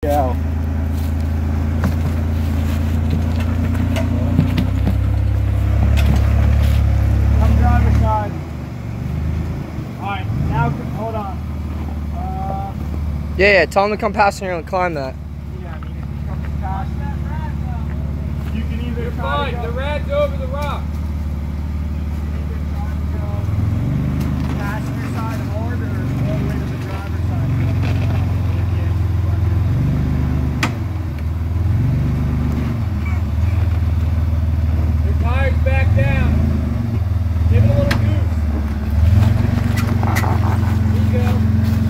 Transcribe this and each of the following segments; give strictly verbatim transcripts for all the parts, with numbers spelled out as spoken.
cow. Come driver's side. Alright, now hold on. Uh, yeah, yeah, tell him to come past here and climb that. Yeah, I mean, if he comes past that rat, you can either You're try fine. to go, The rat's over the rock. you can either try to go passenger side hard or all the way to the driver's side. Your tire's back down. Give it a little goose. Here you go.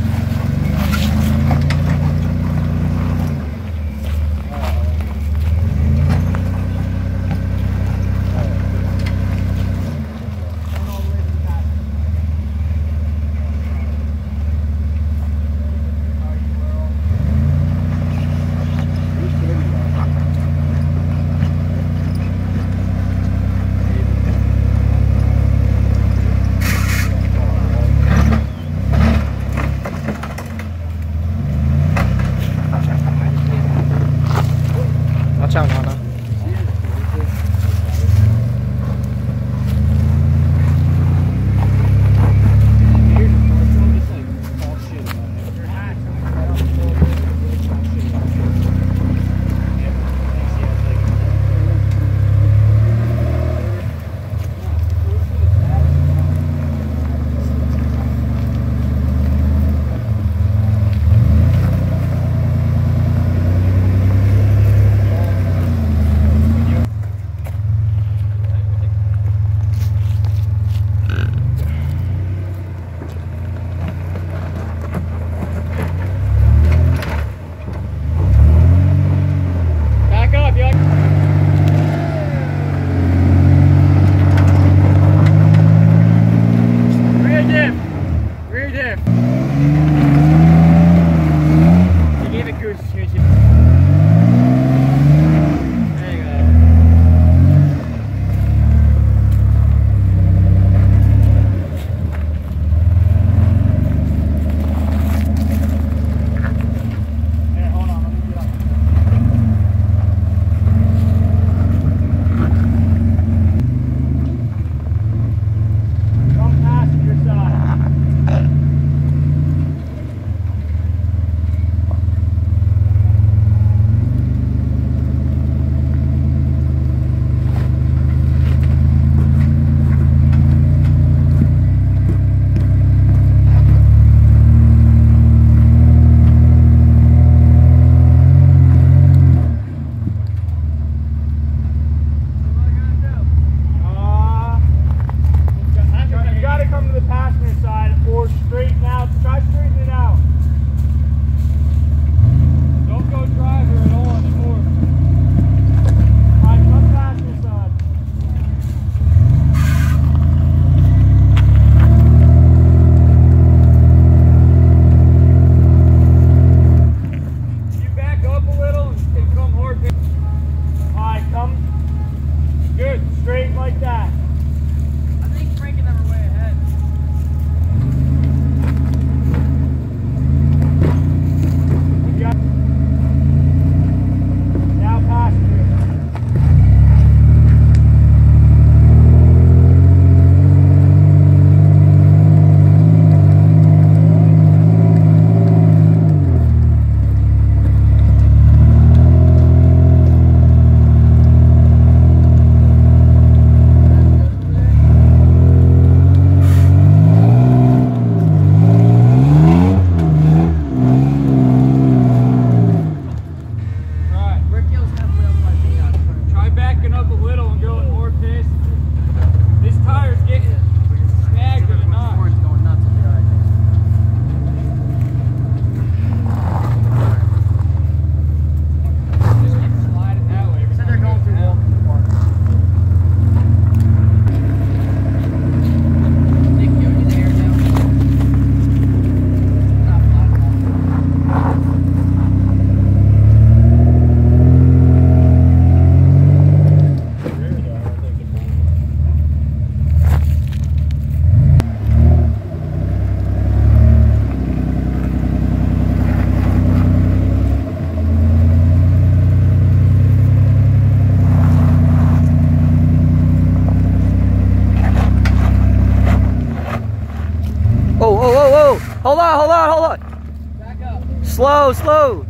Watch out, Nana. Back up, you Rear diff. Rear diff. You gave it goose. There you go. Here, hold on. Let me get up. Come passenger side. Hold on, hold on, hold on. Back up. Slow, slow.